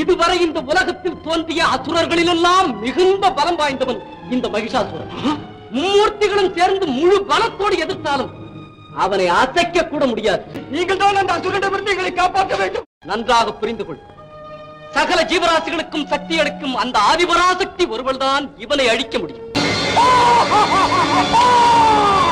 இதுவரை இந்த உலகத்தில் தோன்றிய அசுரர்களிலெல்லாம் மிகுந்த பலம் வாய்ந்தவன் இந்த மகிஷாசுரன். மும்மூர்த்திகளும் சேர்ந்து முழு பலத்தோடு எதிர்த்தாலும் அவனை அசைக்க கூட முடியாது. நீங்கள் தான் அந்த அசுரனிடமிருந்து எங்களை காப்பாற்ற வேண்டும். நன்றாக புரிந்து கொள். சகல ஜீவராசிகளுக்கும் சக்தி அளிக்கும் அந்த ஆதிபராசக்தி ஒருவள்தான் இவனை அழிக்க முடியும்.